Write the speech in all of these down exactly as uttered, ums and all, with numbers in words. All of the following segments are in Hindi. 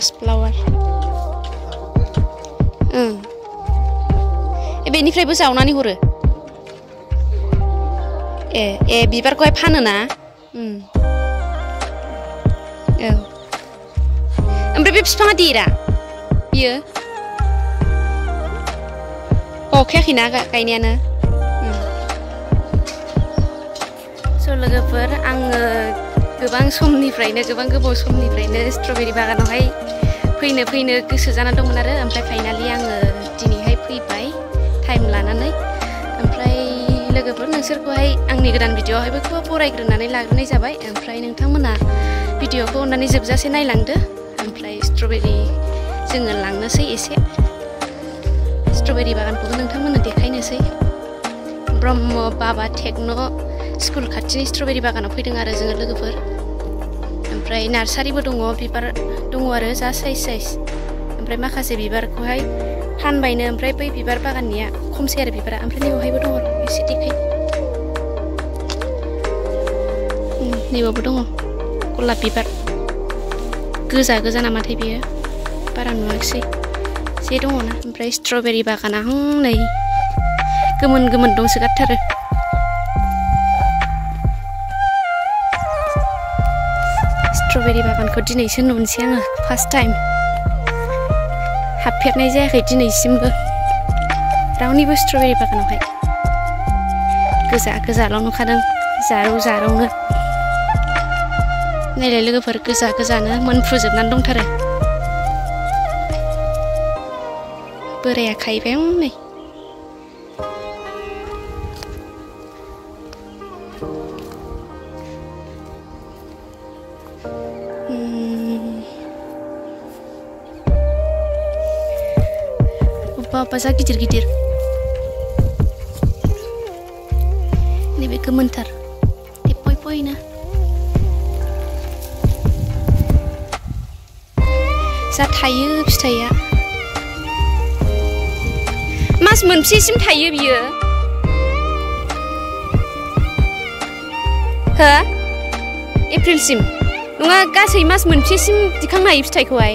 rose flower ओं बेनिफ्रायबो जावनानै हरो ए ए बिबारखौहाय फानो ना उम औ ओमफ्राय बे बिफाङा देरा बियो अखायाखैना गायनायानो स' लोगोफोर आङो गोबां समनिफ्रायनो गोबां गोबाव समनिफ्रायनो स्ट्रबेरि बागानावहाय फैनो फैनो गोसो जाना दंमोन आरो ओमफ्राय फाइनालि आङो दिनैहाय फैबाय टाइम लानानै ओमफ्राय लोगोफोर नोंसोरखौहाय आंनि गोदान भिडिअ'आवहायबो खोब बरायग्रोनानै लाग्रोनाय जाबाय ओमफ्राय नोंथांमोना भिडिअ'खौ अननानै जोबजासे नायलांदो ओमफ्राय स्ट्रबेरि जोङो लांनोसै एसे स्ट्रबेरि बागानखौबो नोंथांमोननो देखायनोसै ब्रह्म बाबा टेक्न' स्कुल खाथिनि स्ट्रबेरि बागानाव फैदों आरो जोङो लोगोफोर ओमफ्राय नार्सारिबो दङ बिबार दङ आरो जा साइज साइज ओमफ्राय माखासे बिबारखौहाय फानबायनो ओमफ्राय बै बिबार बागाननिया खमसै आरो बिबारा ओमफ्राय नैबावहायबो दङ एसे देखाय नैबावबो दङ गलाप बिबार गोजा गोजा नामाथाय बियो बारा नुवाखिसै जे दङ ना ओमफ्राय स्ट्रबेरि बागाना नै गोमोन गोमोन दंसोगारथारो स्ट्रबेरि बागानखौ दिनैसो नुनोसै आङो फार्स्ट टाइम हाबफेरनाय जायाखै दिनैसिमबो रावनिबो स्ट्रबेरि बागानावहाय गोजा गोजाल' नुखादों जारौ जारौनो नायलाय लोगोफोर गोजा गोजानो मोनफ्रुजोबनानै दंथारो बोराया खाहैबाय नै अबेबा जा गिदिर गिदिर नैबे गोमोनथार पय पयनो जा थायो फिथाइया मास मोनबेसेसिम थायो बियो हो एप्रिलसिम नङा गासै मास मोनबेसेसिम दिखांनो हायो फिथाइखौहाय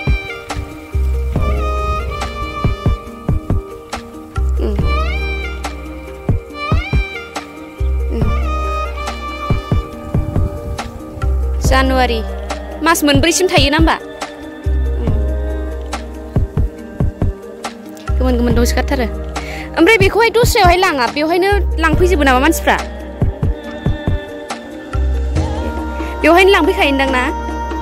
जानुवारि मास मोनब्रैसिम थायो ना होमबा गोमोन गोमोन दंसोगारथारो ओमफ्राय बेखौहाय दस्रायावहाय लाङा बेवहायनो लांफैजोबो नामा मानसिफ्रा बेवहायनो लांफैखायोदां ना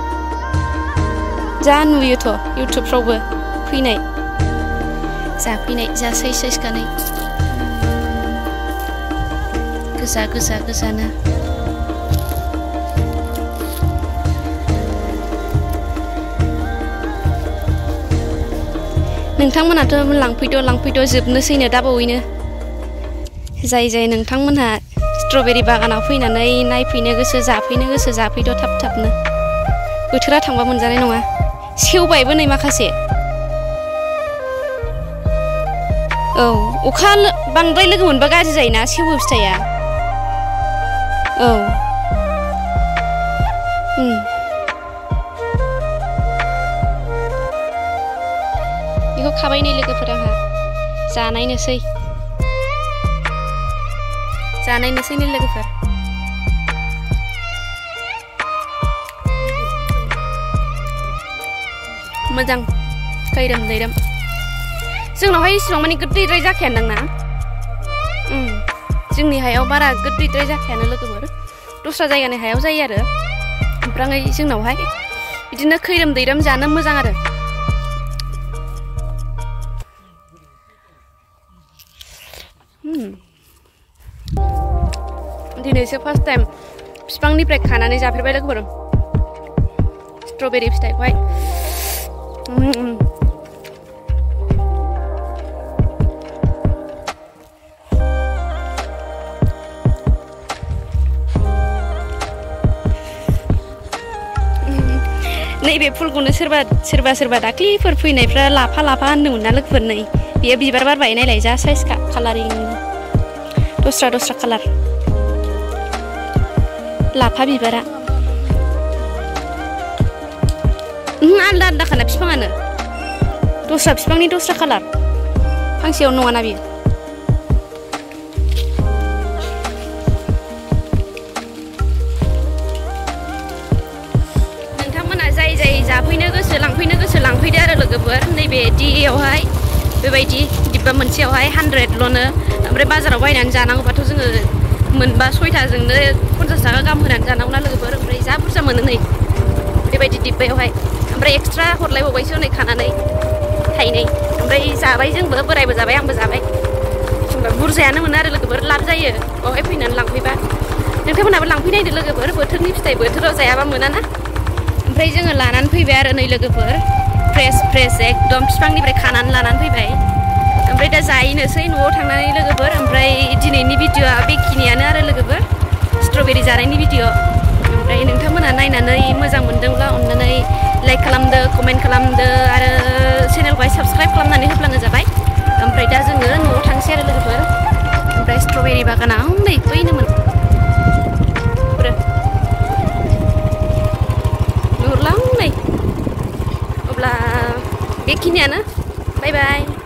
जा नुयोथ' इउटुबफ्रावबो फैनाय जाफैनाय जा साइज साइज गानै गोजा गोजा गोजानो नोंथांमोनाथ' लांफैद' लांफैद' जोबनोसैनो दा बावैनो जाय जाय नोंथांमोनहा स्ट्रबेरि बागानाव फैनानै नायफैनो गोसो जाफैनो गोसो जाफैद' थाब थाबनो बोथोरा थांबा मोनजानाय नङा सेवबायबो नै माखासे औ अखा बांद्राय लोगो मोनबा गाज्रि जायोना सेवो फिथाइया औ बेखौ खाबाय नै लोगोफोर आंहा जानायनोसै जानायनोसै नै लोगोफोर मोजां खैरोम दैरोम जोंनावहाय इसिबां माने गोदैद्राय जाखायानदां ना जोंनि हायाव बारा गोदैद्राय जाखायानो लोगोफोर दस्रा जायगानि हायाव जायो आरो ओमफ्राय जोंनावहाय बिदिनो खैरोम दैरोम जानो मोजां आरो दिनैसो फार्स्ट टाइम बिफांनिफ्राय खानानै जाफेरबाय लोगोफोर स्ट्रबेरि फिथाइखौहाय नैबे फुलखौनो सोरबा सोरबा सोरबा दाख्लिफोर फैनायफ्रा लाफा लाफा होनदोंमोन ना लोगोफोर नै बेयो बिबार बारबाय नायलाय जा साइजखा कालारिं दस्रा दस्रा कालार लाफा बिबारा आलदा आलदा खाना बिफाङानो दस्रा बिफांनि दस्रा कालार फांसेयाव नङाना बियो नोंथांमोना जाय जाय जाफैनो गोसो लांफैनो गोसो लांफैदो आरो लोगोफोर नैबे दियावहाय बेबायदि डिब्बा मोनसेयावहाय हानड्रेडल'नो ओमफ्राय बाजाराव बायनानै जानांगौबाथ' जोङो मोनबा सयथाजोंनो पन्सास थाखा गाहाम होनानै जानांगौना लोगोफोर ओमफ्राय जा बुरजा मोनो नै बेबायदि डिब्बायावहाय ओमफ्राय एक्सट्रा हरलायबावबायसो हनै खानानै थाइनै ओमफ्राय जाबाय जोंबो बोरायबो जाबाय आंबो जाबाय होमबा बुरजायानो मोनो आरो लोगोफोर लाब जायो बावहाय फैनानै लांफैबा नोंथांमोनाबो लांफैनायदो लोगोफोर बोथोरनि फिथाइ बोथोराव जायाबा मोनाना ओमफ्राय जोङो लानानै फैबाय आरो नै लोगोफोर फ्रेस फ्रेस एकदम बिफांनिफ्राय खानानै लानानै फैबाय ओमफ्राय दा जाहैनोसै न'आव थांनानै लोगोफोर ओमफ्राय दिनैनि भिडिअ'आ बेखिनियानो आरो लोगोफोर स्ट्रबेरि जानायनि भिडिअ' ओमफ्राय नोंथांमोना नायनानै मोजां मोनदोंब्ला अननानै लाइक खालामदो कमेन्ट खालामदो आरो चेनेलखौहाय साबस्क्राइब खालामनानै होब्लानो जाबाय ओमफ्राय दा जोङो न'आव थांसै आरो लोगोफोर ओमफ्राय स्ट्रबेरि बागानाव नै बैनोमोन नुहुरलां नै अब्ला बेखिनियानो बाय बाय